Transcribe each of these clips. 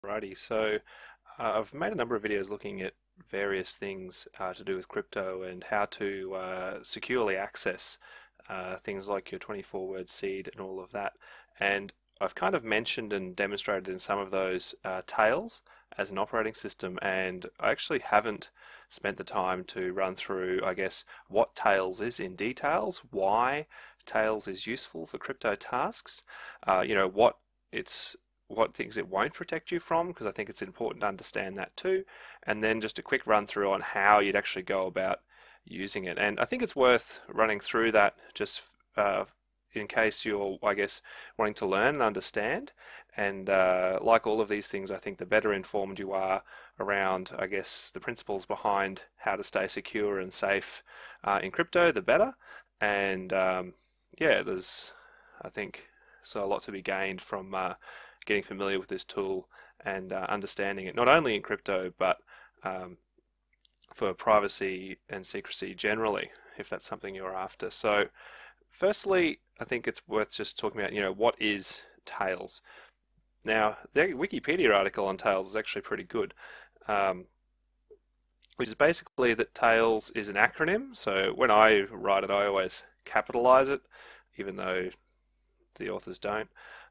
Alrighty, so I've made a number of videos looking at various things to do with crypto and how to securely access things like your 24-word seed and all of that. And I've kind of mentioned and demonstrated in some of those Tails as an operating system, and I actually haven't spent the time to run through, I guess, what Tails is in details, why Tails is useful for crypto tasks, what it's what things it won't protect you from, because I think it's important to understand that too, and then just a quick run through on how you'd actually go about using it. And I think it's worth running through that just in case you're, I guess, wanting to learn and understand. And like all of these things, I think the better informed you are around, I guess, the principles behind how to stay secure and safe in crypto, the better. And yeah, there's, I think, so a lot to be gained from getting familiar with this tool and understanding it, not only in crypto, but for privacy and secrecy generally, if that's something you're after. So firstly, I think it's worth just talking about, what is Tails? Now, the Wikipedia article on Tails is actually pretty good, which is basically that Tails is an acronym. So when I write it, I always capitalize it, even though the authors don't.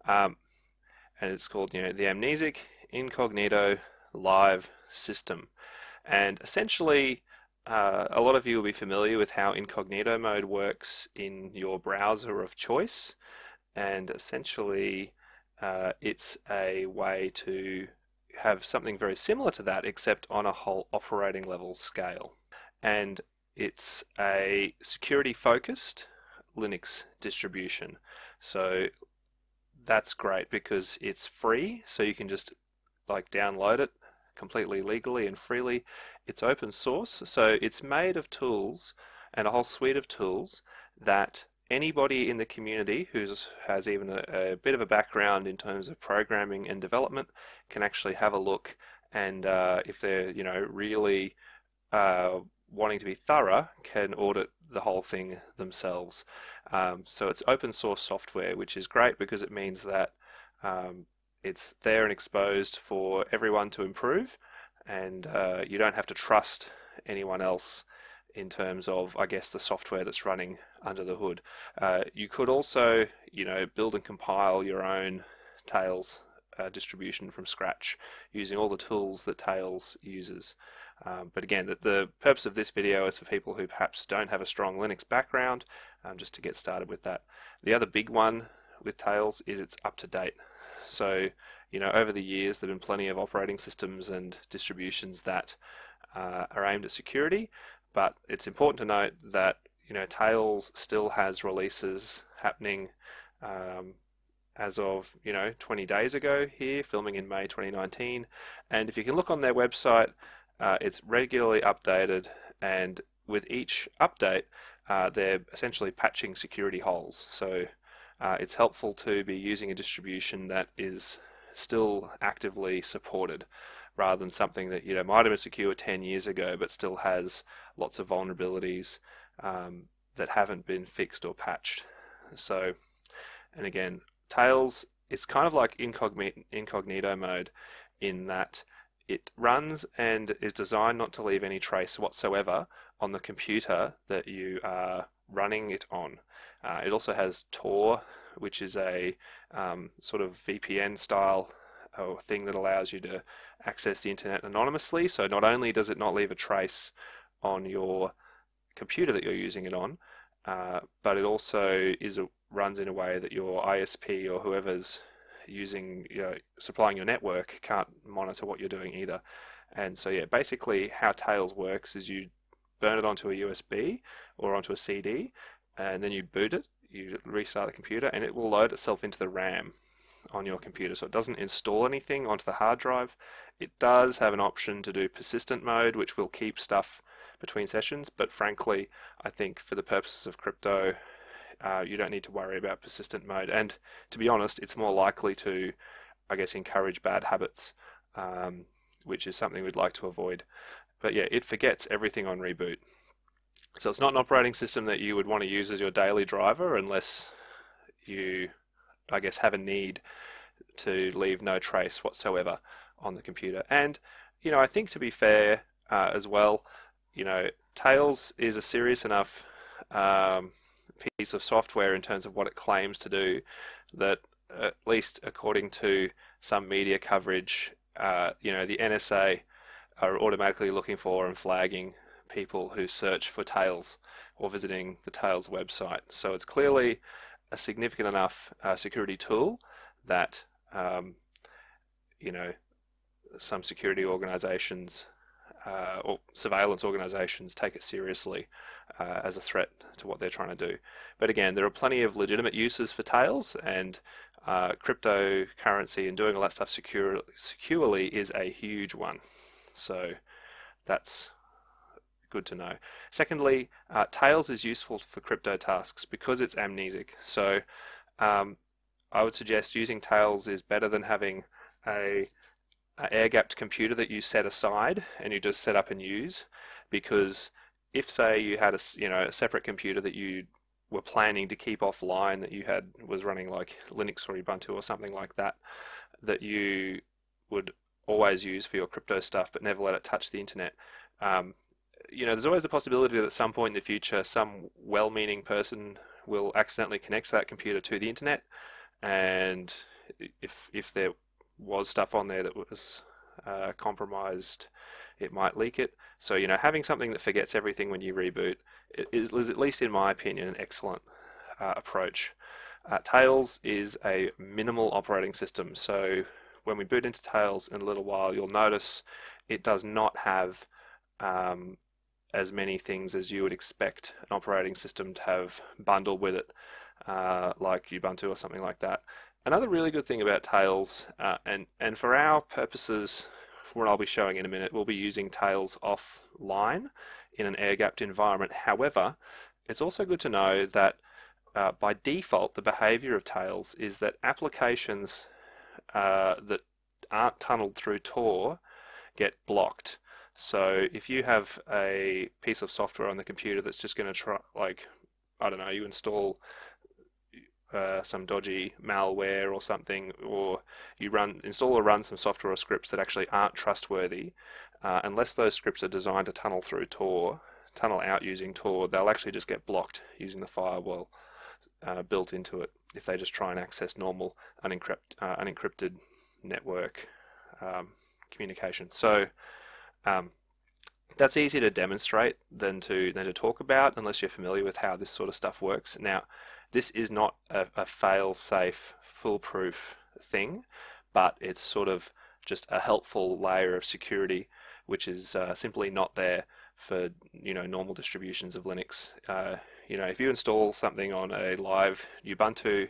And it's called, the Amnesic Incognito Live System. And essentially, a lot of you will be familiar with how incognito mode works in your browser of choice. And essentially, it's a way to have something very similar to that, except on a whole operating level scale. And it's a security-focused Linux distribution. So that's great because it's free, so you can just download it completely legally and freely. It's open source, so it's made of tools and a whole suite of tools that anybody in the community who has even a bit of a background in terms of programming and development can actually have a look, and if they're really wanting to be thorough, can audit the whole thing themselves. So it's open source software, which is great because it means that it's there and exposed for everyone to improve, and you don't have to trust anyone else in terms of, I guess, the software that's running under the hood. You could also, build and compile your own Tails distribution from scratch using all the tools that Tails uses. But again, the purpose of this video is for people who perhaps don't have a strong Linux background, just to get started with that. The other big one with Tails is it's up to date. So, over the years there have been plenty of operating systems and distributions that are aimed at security, but it's important to note that Tails still has releases happening as of 20 days ago here, filming in May 2019, and if you can look on their website, it's regularly updated, and with each update they're essentially patching security holes. So it's helpful to be using a distribution that is still actively supported rather than something that might have been secure 10 years ago but still has lots of vulnerabilities that haven't been fixed or patched. So, and again, Tails, it's kind of like incognito mode in that it runs and is designed not to leave any trace whatsoever on the computer that you are running it on. It also has Tor, which is a sort of VPN style thing that allows you to access the internet anonymously. So not only does it not leave a trace on your computer that you're using it on, but it also runs in a way that your ISP or whoever's supplying your network can't monitor what you're doing either. And so yeah, basically how Tails works is you burn it onto a USB or onto a CD, and then you boot it, you restart the computer, and it will load itself into the RAM on your computer. So it doesn't install anything onto the hard drive. It does have an option to do persistent mode, which will keep stuff between sessions, but frankly, I think for the purposes of crypto, you don't need to worry about persistent mode, and to be honest, it's more likely to, I guess, encourage bad habits, which is something we'd like to avoid. But yeah, it forgets everything on reboot. So it's not an operating system that you would want to use as your daily driver unless you, I guess, have a need to leave no trace whatsoever on the computer. And I think to be fair as well, Tails is a serious enough um, piece of software in terms of what it claims to do that, at least according to some media coverage, the NSA are automatically looking for and flagging people who search for Tails or visiting the Tails website. So it's clearly a significant enough security tool that some security organizations or surveillance organizations take it seriously as a threat to what they're trying to do. But again, there are plenty of legitimate uses for Tails, and cryptocurrency and doing all that stuff securely is a huge one. So that's good to know. Secondly, Tails is useful for crypto tasks because it's amnesic. So I would suggest using Tails is better than having a air-gapped computer that you set aside and you just set up and use, because if, say, you had a separate computer that you were planning to keep offline, that you had was running like Linux or Ubuntu or something like that, that you would always use for your crypto stuff but never let it touch the internet, there's always the possibility that at some point in the future some well-meaning person will accidentally connect that computer to the internet, and if there was stuff on there that was compromised, it might leak it. So having something that forgets everything when you reboot is at least in my opinion an excellent approach. Tails is a minimal operating system, so when we boot into Tails in a little while, you'll notice it does not have as many things as you would expect an operating system to have bundled with it, like Ubuntu or something like that. Another really good thing about Tails, and for our purposes, for what I'll be showing in a minute, we'll be using Tails offline in an air-gapped environment. However, it's also good to know that by default, the behavior of Tails is that applications that aren't tunneled through Tor get blocked. So if you have a piece of software on the computer that's just going to try, like, I don't know, you install some dodgy malware or something, or you install or run some software or scripts that actually aren't trustworthy, unless those scripts are designed to tunnel through Tor, tunnel out using Tor, they'll actually just get blocked using the firewall built into it if they just try and access normal unencrypted network communication. So that's easier to demonstrate than to talk about, unless you're familiar with how this sort of stuff works. Now, this is not a fail-safe, foolproof thing, but it's sort of just a helpful layer of security, which is simply not there for normal distributions of Linux. If you install something on a live Ubuntu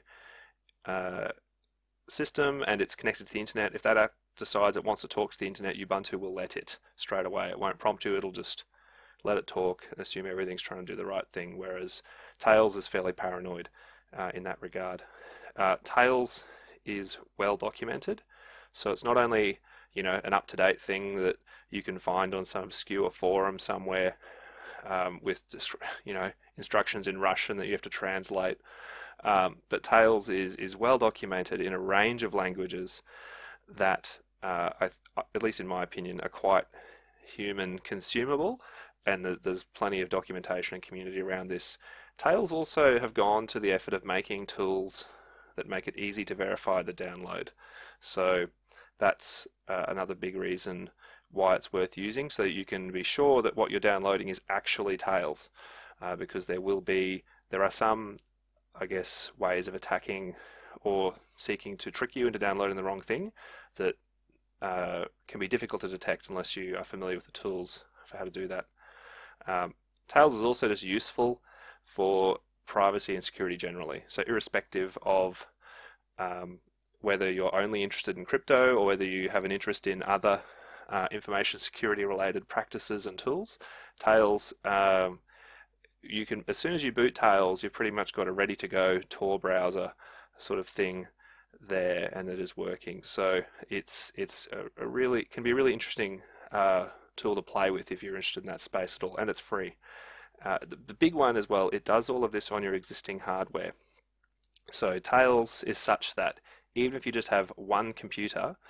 system and it's connected to the internet, if that app decides it wants to talk to the internet, Ubuntu will let it straight away. It won't prompt you, it'll just let it talk and assume everything's trying to do the right thing, whereas Tails is fairly paranoid in that regard. Tails is well documented, so it's not only an up-to-date thing that you can find on some obscure forum somewhere with instructions in Russian that you have to translate, but Tails is well documented in a range of languages that, at least in my opinion, are quite human consumable, and there's plenty of documentation and community around this. Tails also have gone to the effort of making tools that make it easy to verify the download. So that's another big reason why it's worth using, so that you can be sure that what you're downloading is actually Tails, because there are some, I guess, ways of attacking or seeking to trick you into downloading the wrong thing that can be difficult to detect unless you are familiar with the tools for how to do that. Tails is also just useful for privacy and security generally. So irrespective of whether you're only interested in crypto or whether you have an interest in other information security related practices and tools, Tails, you can, as soon as you boot Tails, you've pretty much got a ready to go Tor browser sort of thing there, and it is working. So it's can be a really interesting tool to play with if you're interested in that space at all, and it's free. The big one as well, it does all of this on your existing hardware. So Tails is such that even if you just have one computer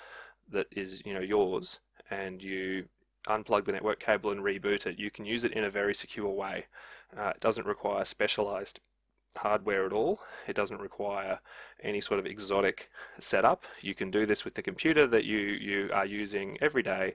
that is, yours, and you unplug the network cable and reboot it, you can use it in a very secure way. It doesn't require specialized hardware at all. It doesn't require any sort of exotic setup. You can do this with the computer that you are using every day,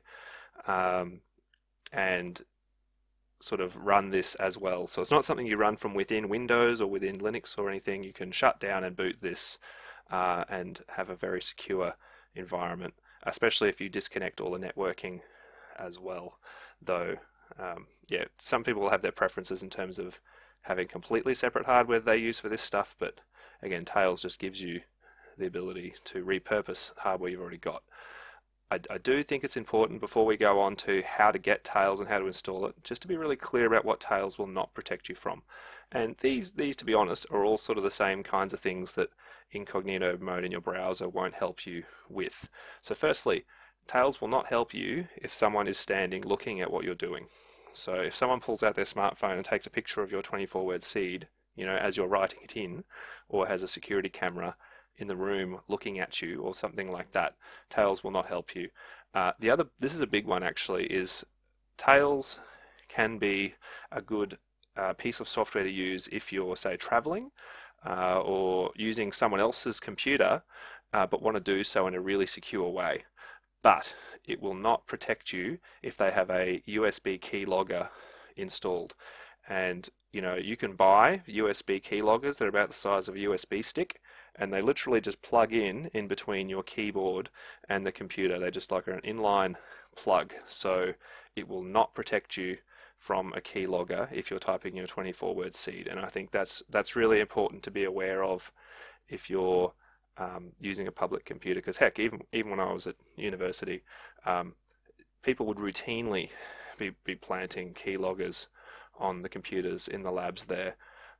and sort of run this as well. So it's not something you run from within Windows or within Linux or anything. You can shut down and boot this and have a very secure environment, especially if you disconnect all the networking as well. Though, yeah, some people will have their preferences in terms of having completely separate hardware they use for this stuff, but again, Tails just gives you the ability to repurpose hardware you've already got. I do think it's important, before we go on to how to get Tails and how to install it, just to be really clear about what Tails will not protect you from. And these, to be honest, are all sort of the same kinds of things that incognito mode in your browser won't help you with. So firstly, Tails will not help you if someone is standing looking at what you're doing. So if someone pulls out their smartphone and takes a picture of your 24-word seed, as you're writing it in, or has a security camera in the room looking at you or something like that, Tails will not help you. This is a big one actually, is Tails can be a good piece of software to use if you're, say, traveling or using someone else's computer, but want to do so in a really secure way. But it will not protect you if they have a USB keylogger installed. And you can buy USB keyloggers that are about the size of a USB stick, and they literally just plug in between your keyboard and the computer. They're just like an inline plug, so it will not protect you from a keylogger if you're typing your 24-word seed. And I think that's really important to be aware of if you're using a public computer, because heck, even when I was at university, people would routinely be planting keyloggers on the computers in the labs there,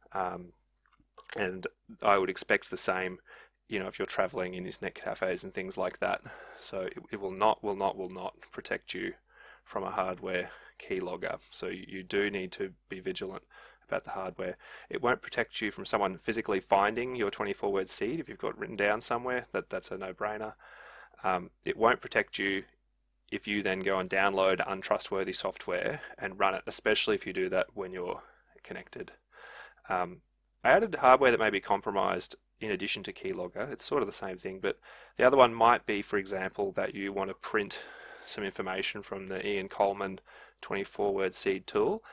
and I would expect the same, if you're traveling in internet cafes and things like that. So it will not protect you from a hardware keylogger. So you do need to be vigilant about the hardware. It won't protect you from someone physically finding your 24-word seed if you've got it written down somewhere. That's a no-brainer. It won't protect you if you then go and download untrustworthy software and run it, especially if you do that when you're connected. I added hardware that may be compromised in addition to keylogger. It's sort of the same thing, but the other one might be, for example, that you want to print some information from the Ian Coleman 24-word seed tool,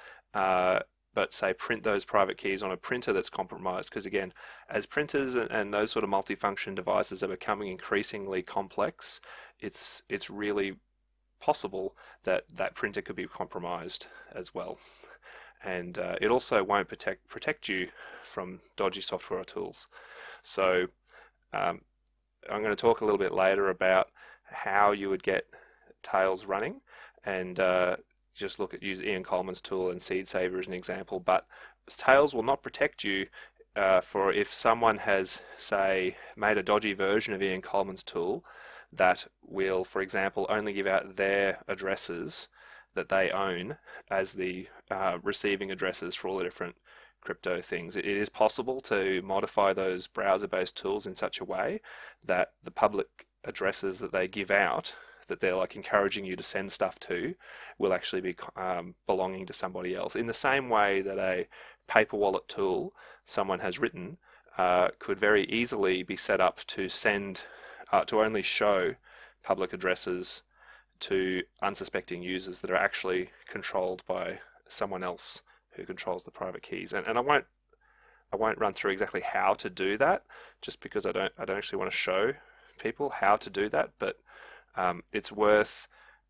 but say print those private keys on a printer that's compromised. Because again, as printers and those sort of multifunction devices are becoming increasingly complex, it's really possible that that printer could be compromised as well. And it also won't protect you from dodgy software or tools. So I'm going to talk a little bit later about how you would get Tails running, and just use Ian Coleman's tool and Seed Saver as an example. But Tails will not protect you for if someone has, say, made a dodgy version of Ian Coleman's tool that will, for example, only give out their addresses that they own as the receiving addresses for all the different crypto things. It is possible to modify those browser-based tools in such a way that the public addresses that they give out, that they're like encouraging you to send stuff to, will actually be belonging to somebody else. In the same way that a paper wallet tool someone has written could very easily be set up to send, to only show public addresses to unsuspecting users that are actually controlled by someone else who controls the private keys. And I won't run through exactly how to do that, just because I don't actually want to show people how to do that, but it's worth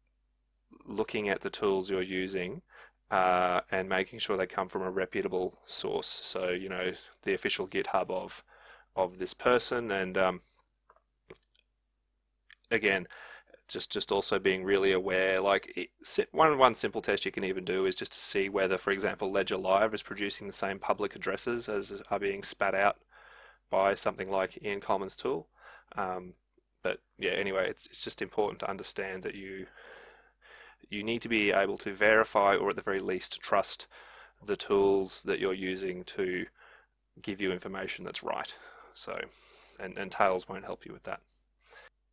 looking at the tools you're using and making sure they come from a reputable source. So the official GitHub of this person, and again, just also being really aware. Like one simple test you can even do is just to see whether, for example, Ledger Live is producing the same public addresses as are being spat out by something like Ian Coleman's tool. But yeah, anyway, it's just important to understand that you need to be able to verify, or at the very least trust, the tools that you're using to give you information that's right. So, and Tails won't help you with that.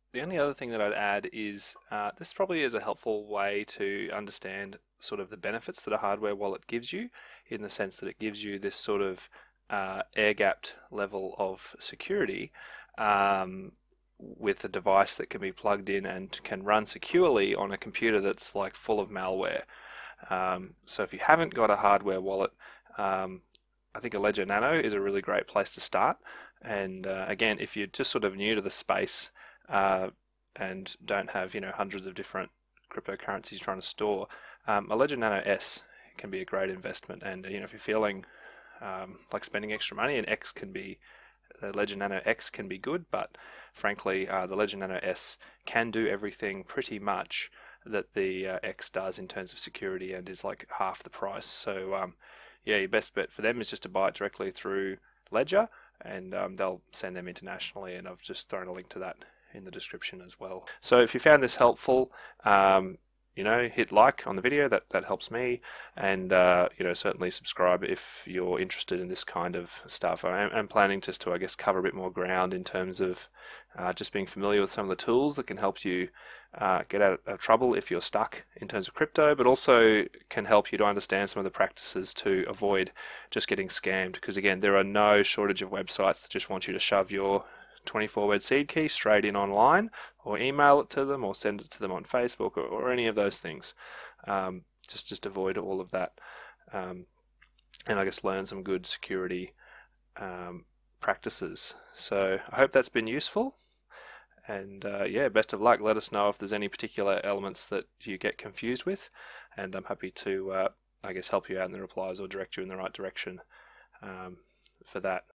The only other thing that I'd add is this probably is a helpful way to understand sort of the benefits that a hardware wallet gives you, in the sense that it gives you this sort of air-gapped level of security with a device that can be plugged in and can run securely on a computer that's like full of malware. So if you haven't got a hardware wallet, I think a Ledger Nano is a really great place to start. And again, if you're just sort of new to the space and don't have hundreds of different cryptocurrencies trying to store, a Ledger Nano S can be a great investment. And if you're feeling like spending extra money, the Ledger Nano X can be good, but frankly, the Ledger Nano S can do everything pretty much that the X does in terms of security, and is like half the price. So yeah, your best bet for them is just to buy it directly through Ledger, and they'll send them internationally, and I've just thrown a link to that in the description as well. So if you found this helpful, hit like on the video, that helps me, and certainly subscribe if you're interested in this kind of stuff. I'm planning just to, I guess, cover a bit more ground in terms of just being familiar with some of the tools that can help you get out of trouble if you're stuck in terms of crypto, but also can help you to understand some of the practices to avoid just getting scammed, because again, there are no shortage of websites that just want you to shove your 24-word seed key straight in online, or email it to them, or send it to them on Facebook, or any of those things. Just avoid all of that, and I guess learn some good security practices. So I hope that's been useful, and yeah, best of luck. Let us know if there's any particular elements that you get confused with, and I'm happy to I guess help you out in the replies or direct you in the right direction for that.